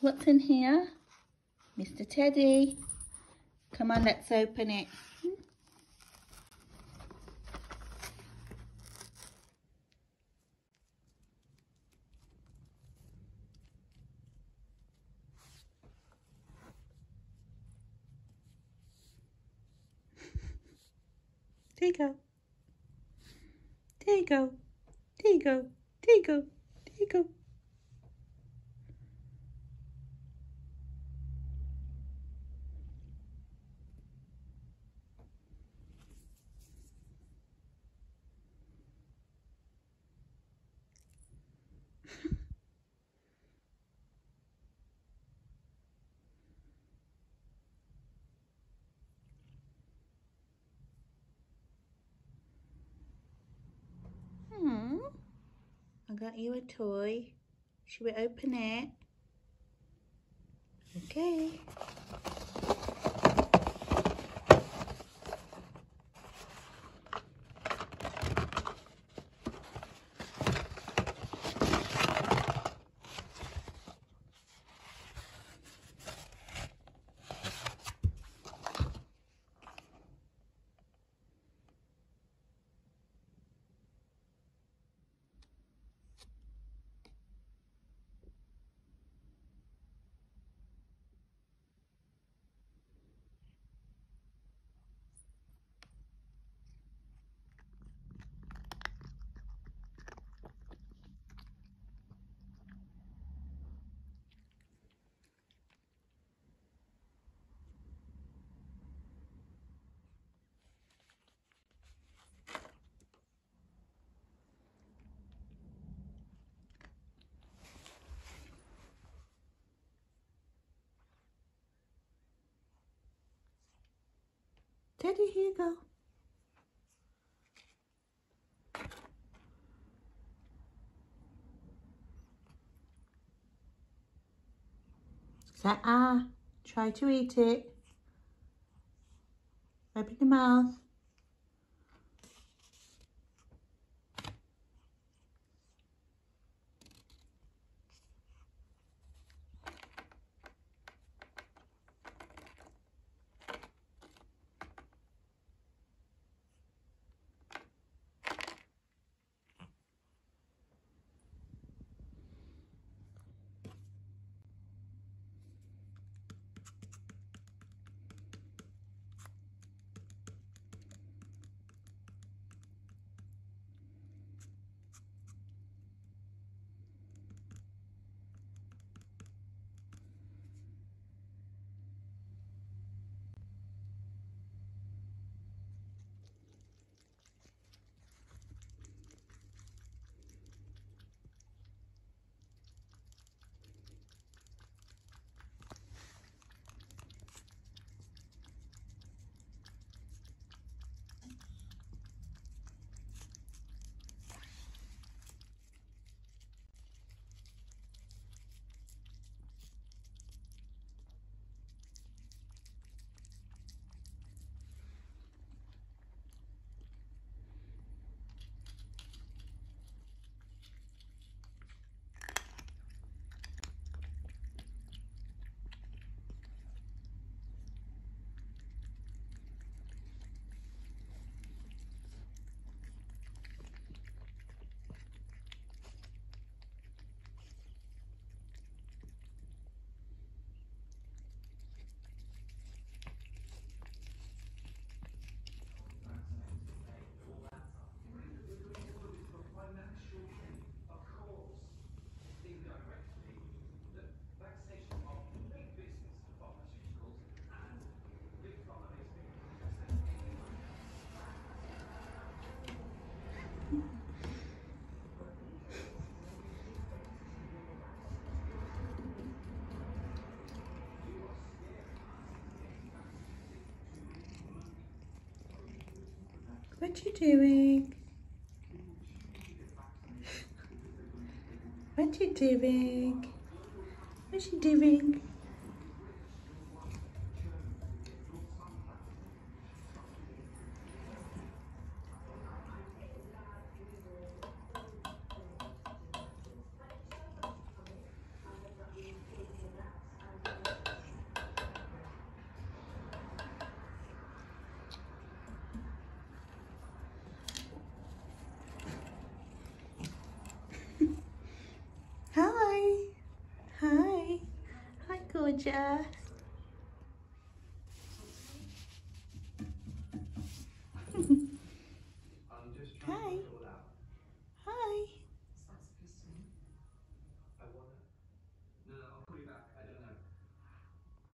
What's in here? Mr. Teddy. Come on, let's open it. There you go. There you go. There you go. There you go. There you go. I got you a toy. Should we open it? Okay. Teddy, here you go. Say ah. Try to eat it. Open your mouth. What you doing? What you doing? What you doing? gorgeous.